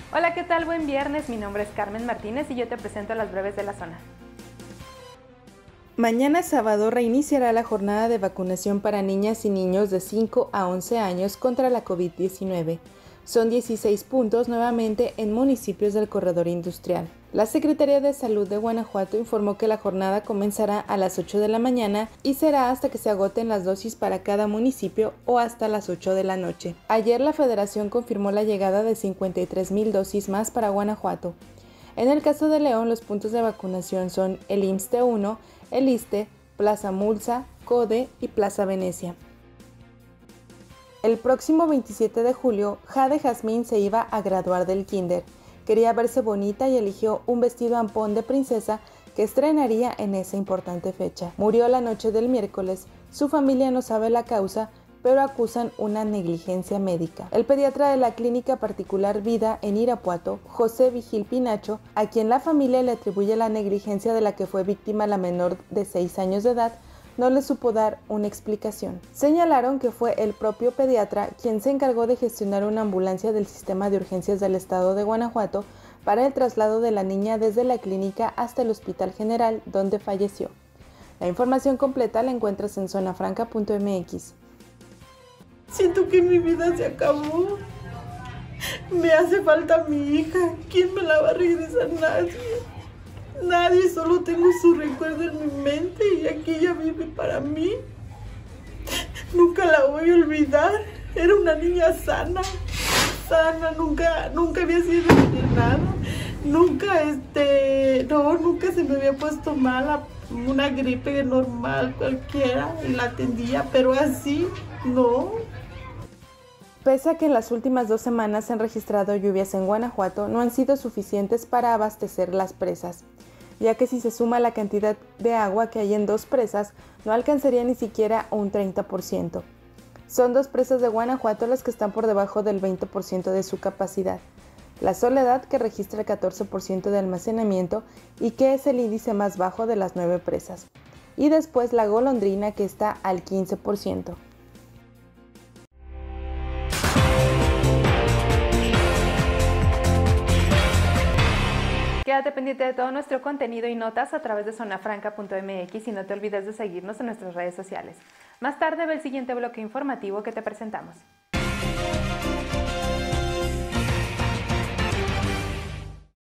Hola, ¿qué tal? Buen viernes, mi nombre es Carmen Martínez y yo te presento las breves de la zona. Mañana sábado reiniciará la jornada de vacunación para niñas y niños de 5 a 11 años contra la COVID-19. Son 16 puntos nuevamente en municipios del corredor industrial. La Secretaría de Salud de Guanajuato informó que la jornada comenzará a las 8 de la mañana y será hasta que se agoten las dosis para cada municipio o hasta las 8 de la noche. Ayer la Federación confirmó la llegada de 53,000 dosis más para Guanajuato. En el caso de León, los puntos de vacunación son el IMSSTE 1, el ISSSTE, Plaza Mulsa, CODE y Plaza Venecia. El próximo 27 de julio, Jade Jazmín se iba a graduar del kinder. Quería verse bonita y eligió un vestido ampón de princesa que estrenaría en esa importante fecha. Murió la noche del miércoles. Su familia no sabe la causa, pero acusan una negligencia médica. El pediatra de la clínica particular Vida en Irapuato, José Vigil Pinacho, a quien la familia le atribuye la negligencia de la que fue víctima la menor de 6 años de edad, no le supo dar una explicación. Señalaron que fue el propio pediatra quien se encargó de gestionar una ambulancia del sistema de urgencias del estado de Guanajuato para el traslado de la niña desde la clínica hasta el Hospital General, donde falleció. La información completa la encuentras en zonafranca.mx. Siento que mi vida se acabó. Me hace falta mi hija. ¿Quién me la va a regresar? Nadie. Nadie, solo tengo su recuerdo en mi mente y aquí ella vive para mí. Nunca la voy a olvidar. Era una niña sana, nunca había sido internada. Nunca se me había puesto mala, una gripe normal cualquiera y la atendía, pero así no. Pese a que en las últimas 2 semanas se han registrado lluvias en Guanajuato, no han sido suficientes para abastecer las presas, ya que si se suma la cantidad de agua que hay en 2 presas, no alcanzaría ni siquiera un 30%. Son 2 presas de Guanajuato las que están por debajo del 20% de su capacidad. La Soledad, que registra el 14% de almacenamiento y que es el índice más bajo de las 9 presas. Y después la Golondrina, que está al 15%. Quédate pendiente de todo nuestro contenido y notas a través de zonafranca.mx y no te olvides de seguirnos en nuestras redes sociales. Más tarde ve el siguiente bloque informativo que te presentamos.